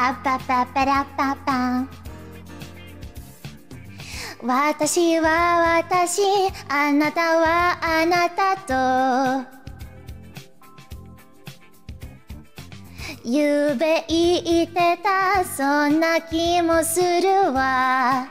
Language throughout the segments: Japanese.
パパパパラパパン。私は私、あなたはあなたとゆうべ言ってた、そんな気もするわ。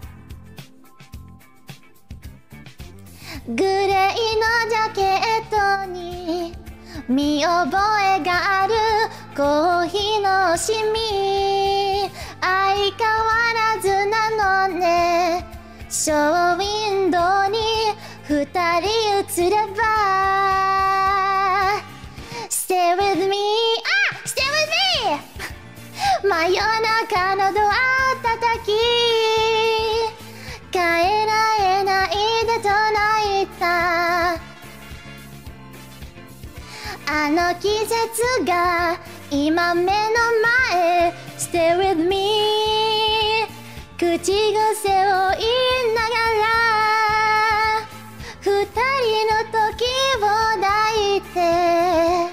グレーのジャケットに見覚えがあるコーヒーのシミ、相変わらずなのね。ショーウィンドウに二人映れば Stay with me、 Stay with me 真夜中のドア叩き、帰られないでと泣いた。あの季節が今目の前 Stay with me、 口癖を言いながら二人の時を抱いて、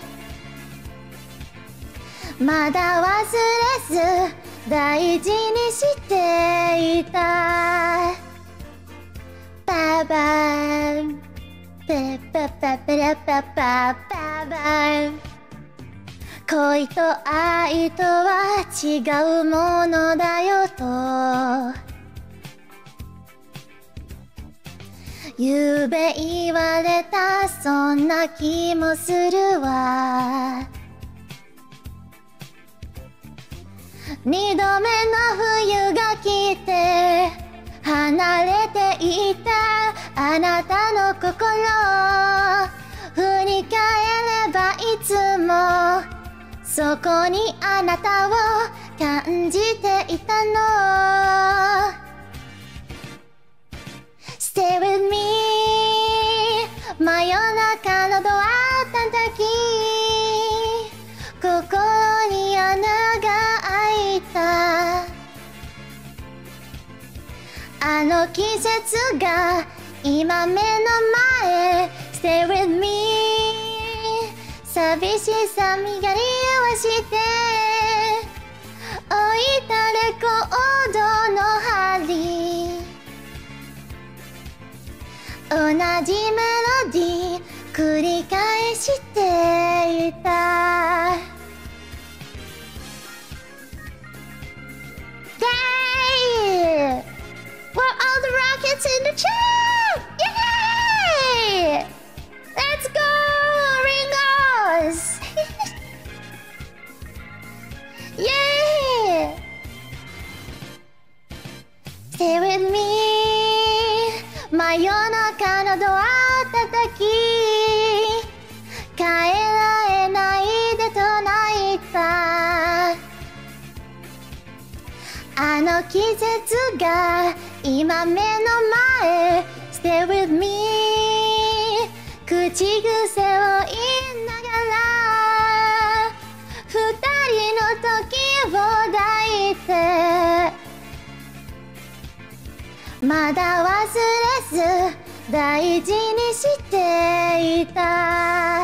まだ忘れず大事にしていた。パパンペパパペラパパパパン。恋と愛とは違うものだよとゆうべ言われた、そんな気もするわ。二度目の冬が来て離れていたあなたの心、振り返ればいつもそこにあなたを感じていたの。 Stay with me、 真夜中のドア叩き、心に穴が開いた。あの季節が今目の前 Stay with me、 寂しさ身狩りはして置いたレコードの針、同じメロディー繰り返していた。Yay! We're all the rockets in the chat! Yay! Let's go, Ringos! Yay! Stay with me、 真夜中のドア叩き、帰られないでと泣いた。あの季節が今目の前 Stay with me、 口癖を言いながら二人の時を抱いて、まだ忘れず大事にしていた。